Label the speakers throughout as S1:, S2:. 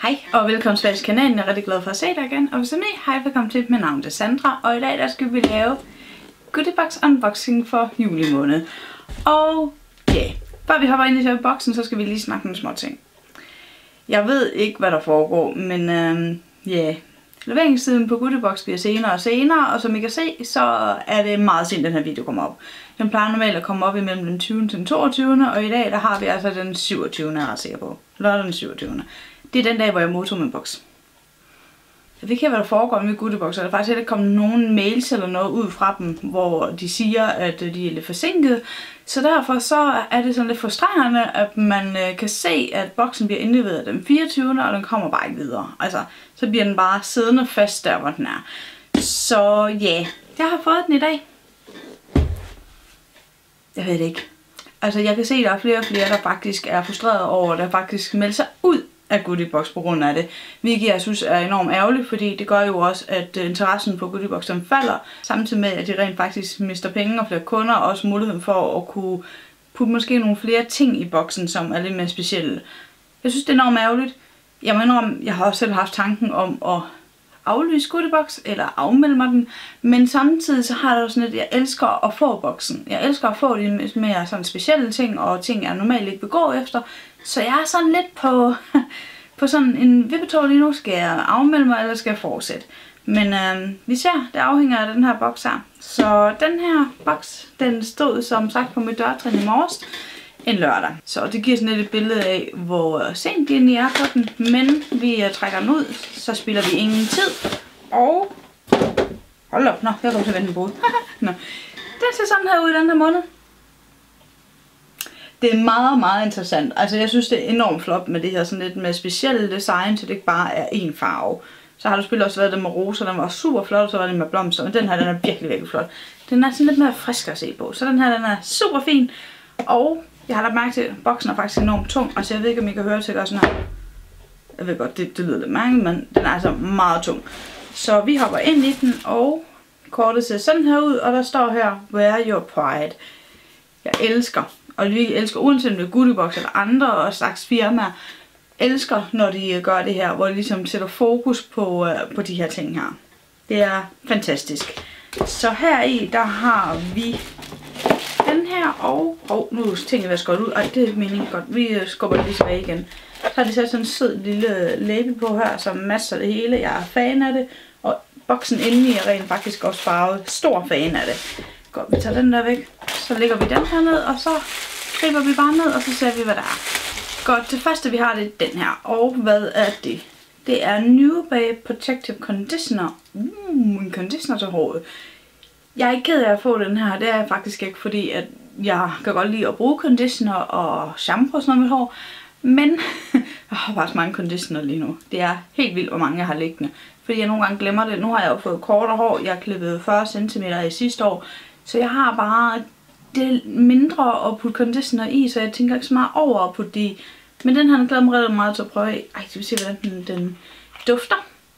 S1: Hej og velkommen tilbage til kanalen. Jeg er rigtig glad for at se dig igen. Og hvis du er ny, hej, velkommen til. Mit navn er Sandra, og i dag der skal vi lave goodiebox unboxing for juli måned. Og ja, før vi hopper ind i selve boksen, så skal vi lige snakke nogle små ting. Jeg ved ikke, hvad der foregår, men leveringstiden på goodiebox bliver senere og senere, og som I kan se, så er det meget sent, den her video kommer op. Den plejer normalt at komme op imellem den 20. til den 22. Og i dag der har vi altså den 27. jeg er ret sikker på. Lørdag den 27. Det er den dag, hvor jeg modtog min boks. Jeg ved ikke, hvad der foregår med goodiebox, og der er faktisk ikke kommet nogen mails eller noget ud fra dem, hvor de siger, at de er lidt forsinket. Så derfor så er det sådan lidt frustrerende, at man kan se, at boksen bliver indleveret den 24. og den kommer bare ikke videre. Altså, så bliver den bare siddende fast der, hvor den er. Så ja, jeg har fået den i dag. Jeg ved det ikke. Altså, jeg kan se, at der er flere og flere, der faktisk er frustreret over, der faktisk melder sig ud af goodiebox på grund af det. Hvilket jeg synes er enormt ærgerligt, fordi det gør jo også, at interessen på goodiebox falder, samtidig med, at de rent faktisk mister penge og flere kunder, og også muligheden for at kunne putte måske nogle flere ting i boksen, som er lidt mere specielle. Jeg synes, det er enormt ærgerligt. Jeg må indrømme, jeg har også selv haft tanken om at aflyse goodiebox, eller afmelde mig den, men samtidig så har jeg også sådan lidt, jeg elsker at få boksen. Jeg elsker at få de mere sådan specielle ting, og ting jeg normalt ikke vil gå efter. Så jeg er sådan lidt på sådan en vippetår lige nu. Skal jeg afmelde mig, eller skal jeg fortsætte? Men vi ser, det afhænger af den her boks her. Så den her boks, den stod som sagt på mit dørtrin i morges en lørdag. Så det giver sådan lidt et billede af, hvor sent de egentlig er på den. Men vi trækker den ud, så spilder vi ingen tid. Og hold op, jeg kommer til at vende den på. Den ser sådan her ud i den her måned. Det er meget, meget interessant. Altså jeg synes, det er enormt flot med det her sådan lidt med specielle design, så det ikke bare er én farve. Så har du spillet også været det med roser, den var super flot, og så var det med blomster, men den her, den er virkelig, virkelig flot. Den er sådan lidt mere frisk at se på, så den her, den er super fin. Og jeg har lagt mærke til, at boksen er faktisk enormt tung, altså jeg ved ikke, om I kan høre til at gøre sådan her. Jeg ved godt, det lyder lidt mærkeligt, men den er altså meget tung. Så vi hopper ind i den, og kortet ser sådan her ud, og der står her, Wear Your Pride. Jeg elsker. Og vi elsker, uanset om det er goodiebox eller andre slags firmaer, elsker, når de gør det her, hvor de ligesom sætter fokus på de her ting her. Det er fantastisk. Så her i, der har vi den her, og nu tænker jeg, godt ud. Ej, det er meningen godt. Vi skubber det lige tilbage igen. Så har de sat sådan en sød lille label på her, som masser det hele. Jeg er fan af det, og boksen indeni er rent faktisk også farvet. Stor fan af det. Godt, vi tager den der væk. Så lægger vi den her ned, og så griber vi bare ned, og så ser vi, hvad der er. Godt, det første vi har, det er den her. Og hvad er det? Det er New Bay Protective Conditioner. En conditioner til håret. Jeg er ikke ked af at få den her. Det er jeg faktisk ikke, fordi at jeg kan godt lide at bruge conditioner og shampoo og sådan noget med hår. Men jeg har bare så mange conditioner lige nu. Det er helt vildt, hvor mange jeg har liggende. Fordi jeg nogle gange glemmer det. Nu har jeg jo fået kortere hår. Jeg klippede 40 cm i sidste år. Så jeg har bare det mindre at putte conditioner i, så jeg tænker ikke så meget over at putte det i. Men den her den glæder mig rigtig meget til at prøve. Ej, skal vi se, hvordan den dufter.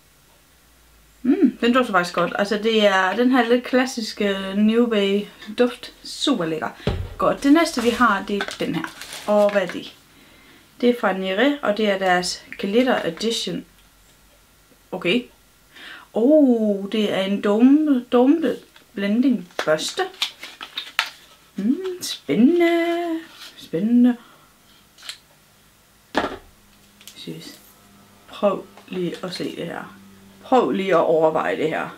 S1: Den dufter faktisk godt. Altså det er den her lidt klassiske New Bay duft. Super lækker. Godt, det næste vi har, det er den her. Og hvad er det? Det er fra Nire, og det er deres Glitter Edition. Okay. Det er en dumpet blending børste. Spændende. Synes. Prøv lige at se det her. Prøv lige at overveje det her.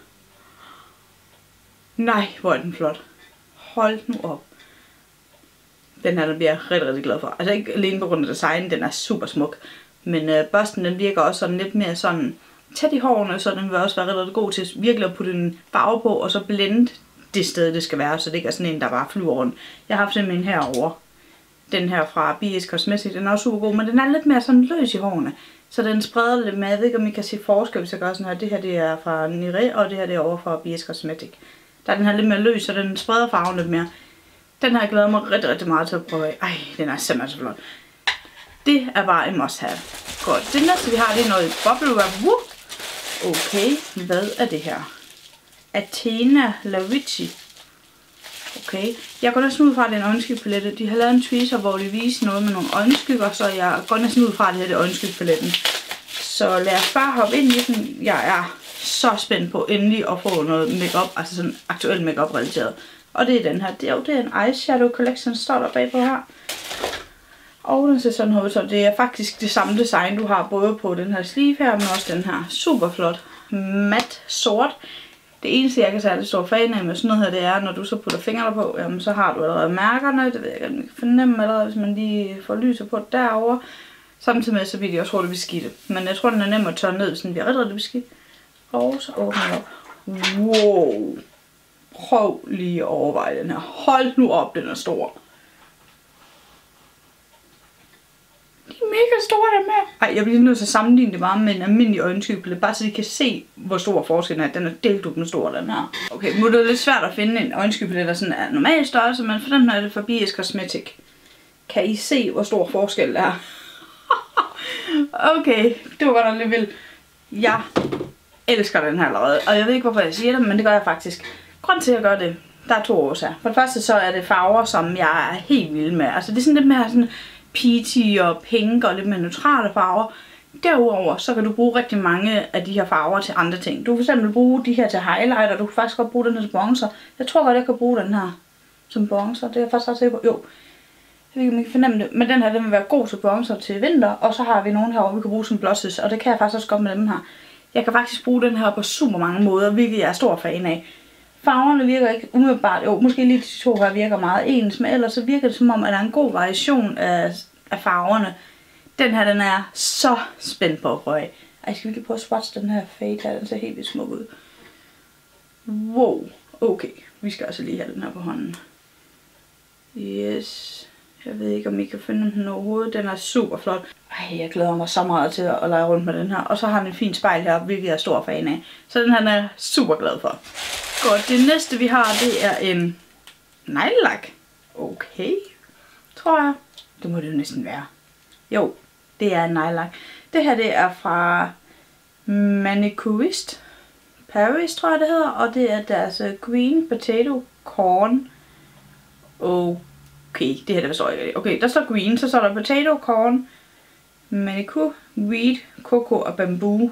S1: Nej, hvor er den flot. Hold nu op. Den her, den bliver jeg rigtig, rigtig glad for. Altså ikke alene på grund af designen, den er super smuk. Men børsten, den virker også sådan lidt mere sådan tæt i hårene, så den vil også være rigtig, rigtig god til virkelig at putte en farve på, og så blende det sted, det skal være, så det ikke er sådan en, der bare flyver rundt. Jeg har haft simpelthen herovre. Den her fra BS Cosmetics, den er også super god, men den er lidt mere sådan løs i hårene. Så den spreder lidt med. Jeg ved ikke, om I kan se forskel, hvis jeg gør sådan her. Det her, det er fra Nire, og det her, det er over fra BS Cosmetics. Der er den her lidt mere løs, så den spreder farven lidt mere. Den her glæder mig rigtig, rigtig meget til at prøve. Ej, den er simpelthen så flot. Det er bare en must have. Godt. Det næste, vi har, det er noget bubble wrap. Okay, hvad er det her? Athena Lavici. Okay, jeg går næsten ud fra, at det er en øjenskyggelette. De har lavet en teaser, hvor de viser noget med nogle øjenskygger, så jeg går næsten ud fra, at det her er øjenskyggepaletten. Så lad os bare hoppe ind i den. Jeg er så spændt på endelig at få noget makeup, altså sådan aktuelt makeup relateret. Og det er den her. Det er en eyeshadow collection, står der bagpå her. Og den ser sådan her ud, så det er faktisk det samme design, du har både på den her sleeve her, men også den her super flot mat sort. Det eneste, jeg kan sige, det står fan af med sådan noget her, det er, når du så putter fingrene på, jamen, så har du allerede mærkerne. Det ved jeg ikke, man kan fornemme allerede, hvis man lige får lyset på derovre. Samtidig med, så bliver de også hurtigt beskidte. Men jeg tror, den er nem at tørre ned, hvis den bliver rigtig beskidt. Og så åbner jeg op. Wow! Prøv lige at overveje den her. Hold nu op, den er stor. De er mega store, dem her. Ej, jeg bliver nødt til at sammenligne det bare med en almindelig øjentype, bare så de kan se, hvor stor forskellen er. Den er delt stor, den her. Okay, nu er det lidt svært at finde en øjentype, der sådan er normal størrelse, men for den her er det fra BS Cosmetic. Kan I se, hvor stor forskel der er? Okay, det var godt nok lidt vildt. Jeg elsker den her allerede, og jeg ved ikke, hvorfor jeg siger det, men det gør jeg faktisk. Grunden til, at jeg gør det, der er 2 årsager. For det første, så er det farver, som jeg er helt vild med. Altså, det er sådan lidt mere sådan peachy og pink og lidt mere neutrale farver. Derudover, så kan du bruge rigtig mange af de her farver til andre ting. Du kan fx bruge de her til highlighter, du kan faktisk godt bruge den her til bronzer. Jeg tror godt, jeg kan bruge den her som bronzer, det er jeg faktisk ret sikker på. Jo, jeg ved ikke, om I kan fornemme det, men den her, den vil være god til bronzer til vinter, og så har vi nogle her, vi kan bruge som blushes, og det kan jeg faktisk også godt med dem her. Jeg kan faktisk bruge den her på super mange måder, hvilket jeg er stor fan af. Farverne virker ikke umiddelbart, jo, måske lige de 2 her virker meget ens, men ellers så virker det som om, at der er en god variation af farverne. Den her, den er så spændt på at prøve. Ej, skal vi lige prøve at swatche den her fade her, den ser helt vildt smuk ud. Wow, okay, vi skal altså lige have den her på hånden. Yes. Jeg ved ikke, om I kan finde den overhovedet. Den er super flot. Ej, jeg glæder mig så meget til at lege rundt med den her. Og så har den en fin spejl her, hvilket jeg er stor fan af. Så den her er jeg super glad for. Godt, det næste vi har, det er en neglelak. Okay, tror jeg. Det må det jo næsten være. Jo, det er en neglelak. Det her, det er fra Manicurist Paris, tror jeg det hedder. Og det er deres Green Potato Corn. Okay, det her, det forstår jeg ikke. Okay, der står green, så står der potato, corn, manicure, wheat, coco og bamboo.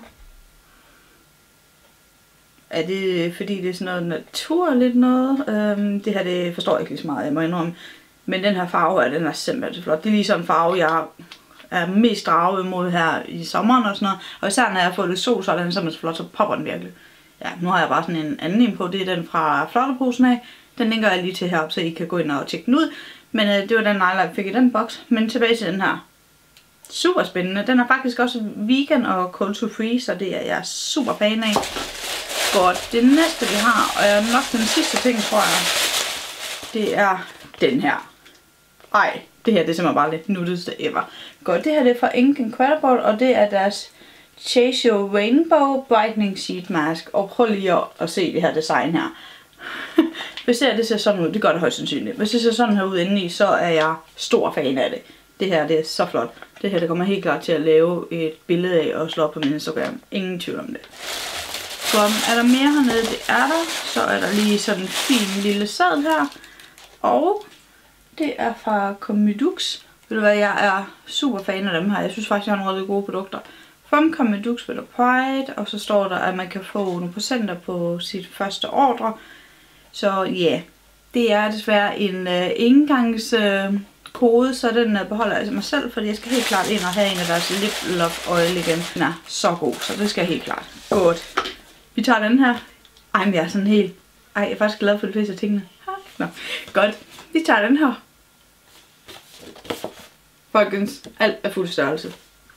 S1: Er det fordi det er sådan noget naturligt noget? Det her, det forstår jeg ikke lige så meget, jeg må indrømme. Men den her farve her, den er simpelthen så flot. Det er ligesom en farve, jeg er mest draget imod her i sommeren og sådan noget. Og især når jeg har fået lidt sol, så er den simpelthen så flot, så popper den virkelig. Ja, nu har jeg bare sådan en anden en på, det er den fra Flotterposen af. Den linker jeg lige til heroppe, så I kan gå ind og tjekke den ud. Men det var den neglelak, jeg fik i den boks. Men tilbage til den her. Super spændende. Den er faktisk også vegan og cold to free, så det er jeg super fan af. Godt, det næste vi har, og er nok den sidste ting, tror jeg, det er den her. Ej, det her det er simpelthen bare det nutteste ever. Godt, det her det er fra Ink Incredible, og det er deres Chase Your Rainbow Brightening Sheet Mask. Og prøv lige at se det her design her. Hvis det ser sådan ud, det gør det højst sandsynligt. Hvis det ser sådan her ud indeni, så er jeg stor fan af det. Det her, det er så flot. Det her, det kommer helt klart til at lave et billede af og slå op på min Instagram. Ingen tvivl om det. Godt, er der mere hernede? Det er der. Så er der lige sådan en fin lille sad her. Og det er fra Comedux. Ved du hvad, jeg er super fan af dem her. Jeg synes faktisk, jeg har nogle rigtig gode produkter. From Comedux with a Pride. Og så står der, at man kan få nogle procenter på sit første ordre. Så ja, det er desværre en engangskode, så den beholder jeg til mig selv, fordi jeg skal helt klart ind og have en af deres Lip Love Oil igen. Den er så god, så det skal jeg helt klart. Godt. Vi tager den her. Ej, men jeg er sådan helt... Ej, jeg er faktisk glad for de fleste af tingene. Nå, godt. Vi tager den her. Folkens, alt er fuld størrelse.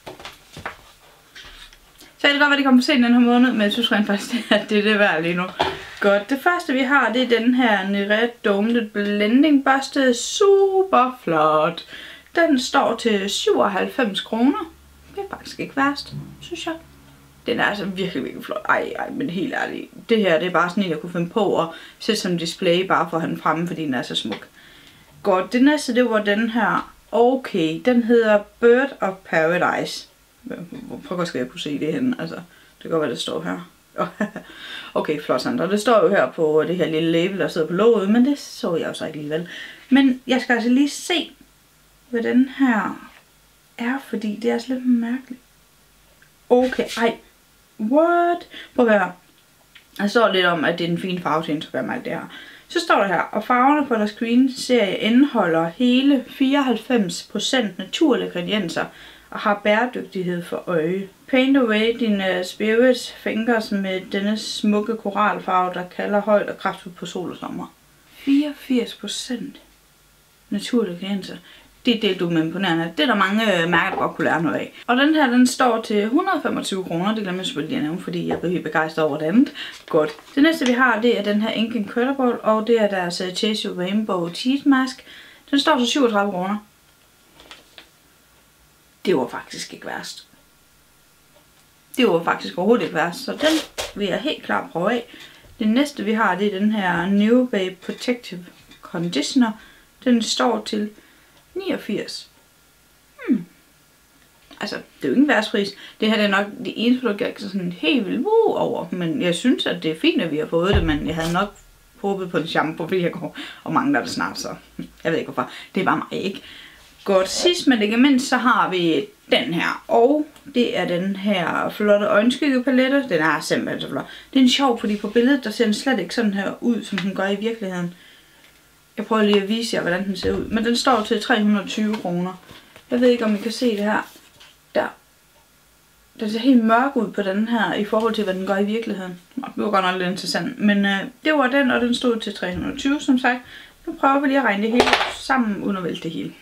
S1: Så jeg kan godt være, det kommer for sent den her måned, men jeg synes rent faktisk, at det er det værd lige nu. Godt, det første vi har, det er den her Nivea Domed Blending Børste. Super flot. Den står til 97 kroner. Det er faktisk ikke værst, synes jeg. Den er altså virkelig, virkelig flot. Ej, men helt ærligt. Det her, det er bare sådan en, jeg kunne finde på at sætte som display, bare for at have den fremme, fordi den er så smuk. Godt, det næste, det var den her. Okay, den hedder Bird of Paradise. Prøv at skal jeg kunne se det henne. Altså, det kan godt være, det står her. Okay, flot Sandra. Det står jo her på det her lille label, der sidder på låget, men det så jeg jo så ikke alligevel. Men jeg skal altså lige se, hvad den her er, fordi det er altså lidt mærkeligt. Okay, ej. What? Prøv at høre. Der står lidt om, at det er en fin farve til Instagram, alt det her. Så står der her, og farverne på deres Green-serie indeholder hele 94% naturlige ingredienser og har bæredygtighed for øje. Paint away dine spirit fingers med denne smukke koralfarve, der kalder højt og kraftfuldt på sol og sommer. 84% naturlige ingredienser. Det delte du med imponerende. Det er der mange mærker, der godt kunne lære noget af. Og den her, den står til 125 kroner. Det glemmer jeg selvfølgelig at nævne, fordi jeg blev helt begejstret over det andet. Godt. Det næste vi har, det er den her Ink Incredible, og det er deres Chase Your Rainbow Teeth Mask. Den står til 37 kroner. Det var faktisk ikke værst. Det var faktisk overhovedet ikke værst, så den vil jeg helt klart prøve af. Det næste vi har, det er den her New Babe Protective Conditioner. Den står til 89. Altså, det er jo ingen værtspris. Det her det er nok det eneste produkt, jeg ikke sådan helt vildt over. Men jeg synes, at det er fint, at vi har fået det. Men jeg havde nok håbet på en shampoo, fordi jeg går og mangler det snart. Så jeg ved ikke hvorfor. Det er bare mig ikke. Godt, sidst men ikke mindst, så har vi den her. Og det er den her flotte øjenskygge-palette. Den er simpelthen så flot. Det er en sjov, fordi på billedet, der ser den slet ikke sådan her ud, som den gør i virkeligheden. Jeg prøver lige at vise jer, hvordan den ser ud. Men den står til 320 kroner. Jeg ved ikke, om I kan se det her. Der. Den ser helt mørk ud på den her, i forhold til, hvad den gør i virkeligheden. Det var godt nok lidt interessant. Men det var den, og den stod til 320, som sagt. Nu prøver vi lige at regne det hele sammen, uden at vælte det hele.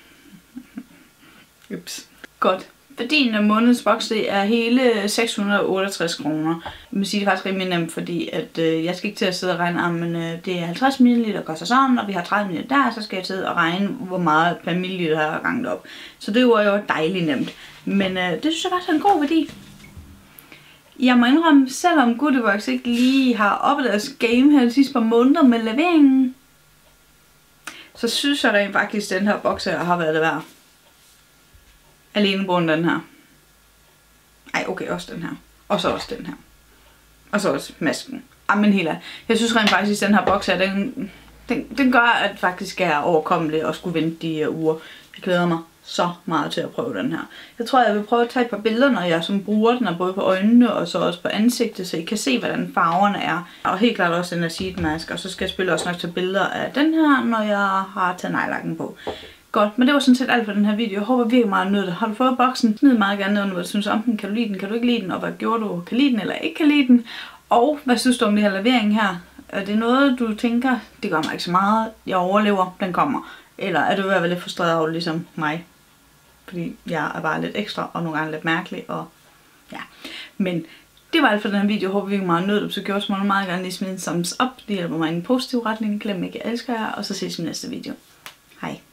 S1: Ups. Godt. Værdien af månedens boks, det er hele 668 kroner. Jeg må sige, det er faktisk rimelig nemt, fordi at, jeg skal ikke til at sidde og regne, men det er 50 ml, der koster sådan, og vi har 30 ml der, så skal jeg sidde og regne, hvor meget per milliliter jeg har ganget op. Så det var jo dejligt nemt. Men det synes jeg faktisk er en god værdi. Jeg må indrømme, selvom Goodieworks ikke lige har oppe deres game her de sidste par måneder med leveringen, så synes jeg rent faktisk, at den her boks her har været det værd. Alene på den her. Ej, okay, også den her. Og så også den her. Og så også masken. Men helt ærligt. Jeg synes rent faktisk, at den her boks her, den gør, at det faktisk er overkommeligt at skulle vente de her uger. Jeg glæder mig så meget til at prøve den her. Jeg tror, jeg vil prøve at tage et par billeder, når jeg som bruger den, både på øjnene og så også på ansigtet, så I kan se, hvordan farverne er. Og helt klart også den her sheetmask. Og så skal jeg spille også nok tage billeder af den her, når jeg har taget nejlakken på. Godt, men det var sådan set alt for den her video. Jeg håber virkelig meget, at nød det. Har du fået boksen? Smid meget gerne ned under, hvad du synes om den. Kan du lide den? Kan du ikke lide den? Og hvad gjorde du? Kan lide den eller ikke kan lide den? Og hvad synes du om det her levering her? Er det noget, du tænker, det gør mig ikke så meget, jeg overlever, den kommer? Eller er du ved at være lidt frustreret over ligesom mig? Fordi jeg er bare lidt ekstra og nogle gange lidt mærkelig. Og ja, men det var alt for den her video. Jeg håber virkelig meget, at nød det. Så gjorde så meget gerne lige smide en thumbs up. Det hjælper mig i en positiv retning. Glem ikke, jeg elsker jer. Og så ses vi i næste video. Hej.